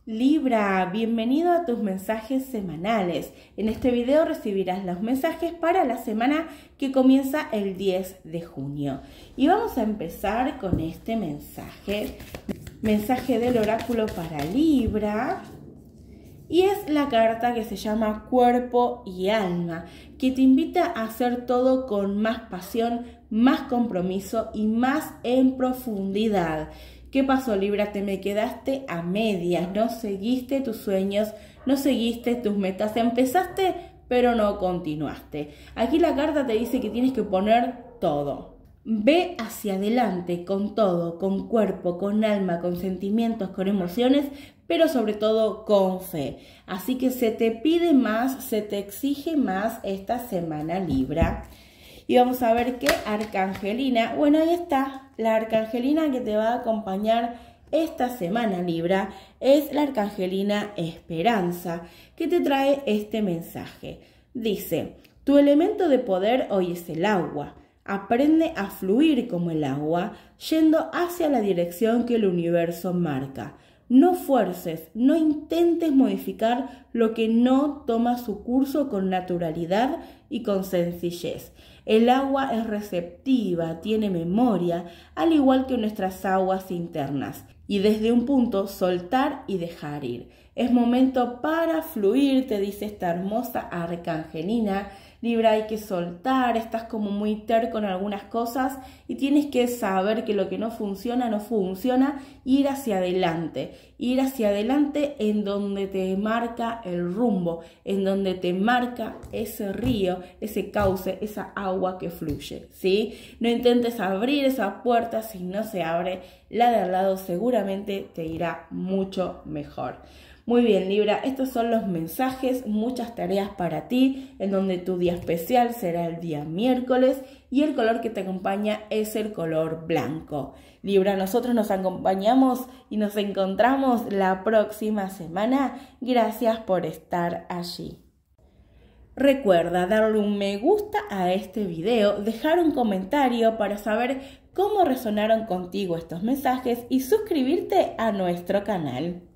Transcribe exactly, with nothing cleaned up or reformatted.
Libra, bienvenido a tus mensajes semanales. En este video recibirás los mensajes para la semana que comienza el diez de junio. Y vamos a empezar con este mensaje. Mensaje del oráculo para Libra. Y es la carta que se llama Cuerpo y Alma, que te invita a hacer todo con más pasión, más compromiso y más en profundidad. ¿Qué pasó, Libra? Te me quedaste a medias, no seguiste tus sueños, no seguiste tus metas, empezaste pero no continuaste. Aquí la carta te dice que tienes que poner todo. Ve hacia adelante con todo, con cuerpo, con alma, con sentimientos, con emociones, pero sobre todo con fe. Así que se te pide más, se te exige más esta semana, Libra. Y vamos a ver qué arcangelina, bueno, ahí está, la arcangelina que te va a acompañar esta semana, Libra, es la arcangelina Esperanza, que te trae este mensaje. Dice, tu elemento de poder hoy es el agua. Aprende a fluir como el agua, yendo hacia la dirección que el universo marca. No fuerces, no intentes modificar lo que no toma su curso con naturalidad y con sencillez. El agua es receptiva, tiene memoria, al igual que nuestras aguas internas. Y desde un punto, soltar y dejar ir. Es momento para fluir, te dice esta hermosa arcangelina. Libra, hay que soltar, estás como muy terco en algunas cosas y tienes que saber que lo que no funciona, no funciona, ir hacia adelante, ir hacia adelante en donde te marca el rumbo, en donde te marca ese río, ese cauce, esa agua que fluye, ¿sí? No intentes abrir esa puerta, si no se abre, la de al lado seguramente te irá mucho mejor. Muy bien, Libra, estos son los mensajes, muchas tareas para ti, en donde tu día especial será el día miércoles y el color que te acompaña es el color blanco. Libra, nosotros nos acompañamos y nos encontramos la próxima semana. Gracias por estar allí. Recuerda darle un me gusta a este video, dejar un comentario para saber cómo resonaron contigo estos mensajes y suscribirte a nuestro canal.